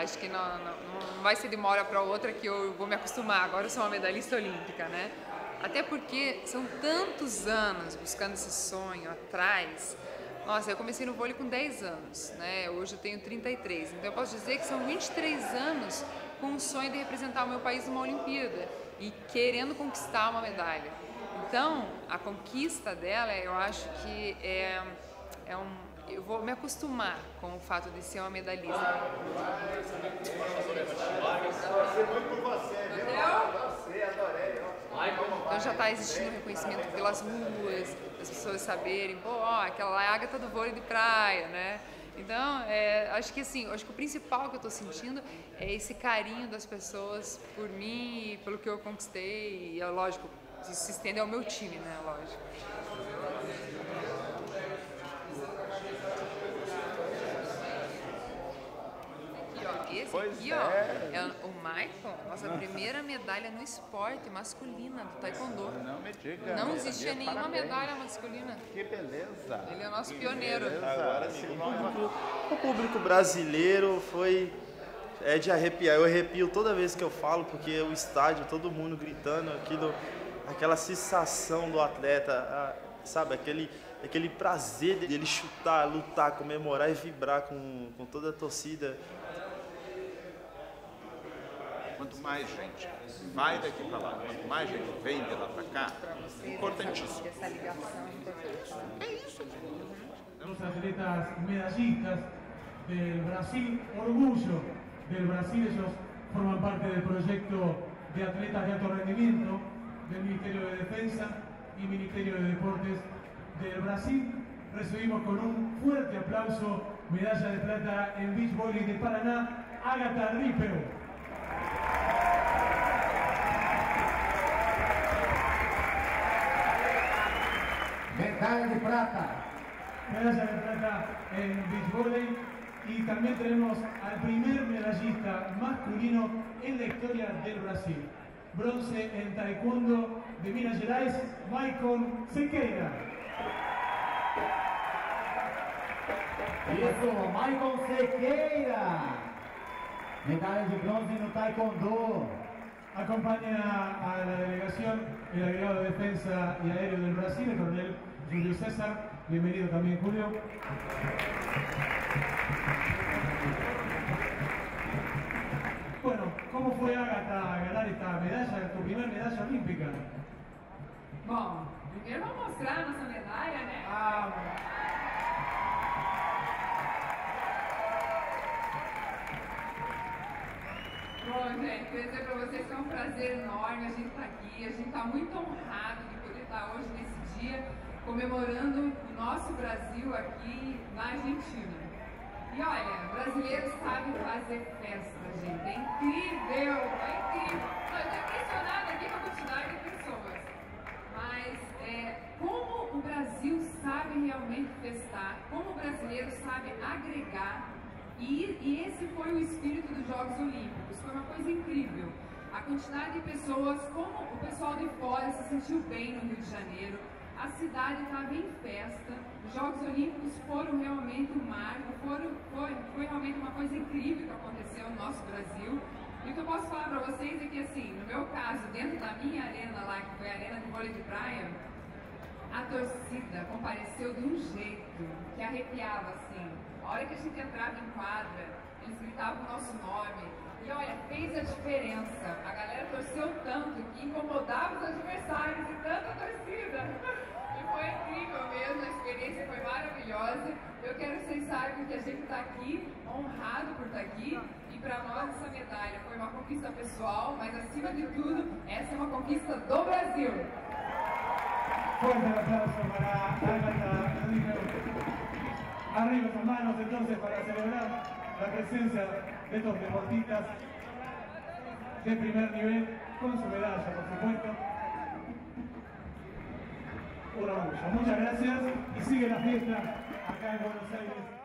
acho que não vai ser de uma hora para outra que eu vou me acostumar, agora eu sou uma medalhista olímpica, né? Até porque são tantos anos buscando esse sonho atrás. Nossa, eu comecei no vôlei com 10 anos, né? Hoje eu tenho 33, então eu posso dizer que são 23 anos com o sonho de representar o meu país numa Olimpíada e querendo conquistar uma medalha. Então, a conquista dela, eu acho que eu vou me acostumar com o fato de ser uma medalhista. Então já está existindo reconhecimento pelas ruas, as pessoas saberem, pô, ó, aquela lá é a Ágata do vôlei de praia, né? Então, acho que assim, acho que o principal que eu estou sentindo é esse carinho das pessoas por mim e pelo que eu conquistei, e é lógico, isso se estende ao meu time, né? Lógico. Esse aqui, ó, é o Michael, nossa primeira medalha no esporte masculina do taekwondo. Não me diga. Não existia nenhuma medalha masculina. Que beleza. Ele é o nosso pioneiro. Agora sim. O público brasileiro é de arrepiar. Eu arrepio toda vez que eu falo, porque o estádio, todo mundo gritando, aquela sensação do atleta, sabe? Aquele prazer dele chutar, lutar, comemorar e vibrar com toda a torcida. Quanto mais gente vai daqui para lá, quanto mais gente vem de lá para cá, importantíssimo. Essa ligação é importante. É isso. Los atletas medallistas del Brasil, orgullo del Brasil, ellos forman parte del proyecto de atletas de alto rendimiento del Ministerio de Defensa y Ministerio de Deportes del Brasil. Recibimos con un fuerte aplauso medalla de plata en beach volley de Paraná, Ágata Rippel. Medalla de plata. Medalla de plata en beach volley. Y también tenemos al primer medallista masculino en la historia del Brasil. Bronce en taekwondo de Minas Gerais, Michael Sequeira. Isso, Michael Sequeira. Medalla de bronce no taekwondo. Acompaña a la delegación el agregado de Defensa y Aéreo del Brasil, el coronel Julio César. Bienvenido también, Julio. Bueno, ¿cómo fue, Ágata, ganar esta medalla, tu primera medalla olímpica? Bom, primeiro vamos mostrar a nossa medalha, né? Bom, gente, queria dizer para vocês que é um prazer enorme a gente estar aqui. A gente está muito honrado de poder estar hoje nesse dia comemorando o nosso Brasil aqui na Argentina. E olha, brasileiros sabem fazer festa, gente. É incrível, é incrível. Eu estou impressionada aqui com a quantidade de pessoas. Mas como o Brasil sabe realmente festar, como o brasileiro sabe agregar, e esse foi o espírito dos Jogos Olímpicos. Foi uma coisa incrível. A quantidade de pessoas, como o pessoal de fora se sentiu bem no Rio de Janeiro. A cidade estava em festa, os Jogos Olímpicos foram realmente um marco, foi realmente uma coisa incrível que aconteceu no nosso Brasil. E o que eu posso falar para vocês é que, assim, no meu caso, dentro da minha arena lá, que foi a arena de vôlei de praia, a torcida compareceu de um jeito que arrepiava, assim. A hora que a gente entrava em quadra, eles gritavam o nosso nome. E olha, fez a diferença. A galera torceu tanto que incomodava os adversários e tanta torcida. E foi incrível mesmo, a experiência foi maravilhosa. Eu quero que vocês saibam que a gente está aqui, honrado por estar aqui. E para nós essa medalha foi uma conquista pessoal, mas acima de tudo, essa é uma conquista do Brasil. Fuerte el aplauso para Ágata Rippel. Arriba las manos entonces para celebrar la presencia de estos deportistas de primer nivel con su medalla, por supuesto. Un orgullo. Muchas gracias y sigue la fiesta acá en Buenos Aires.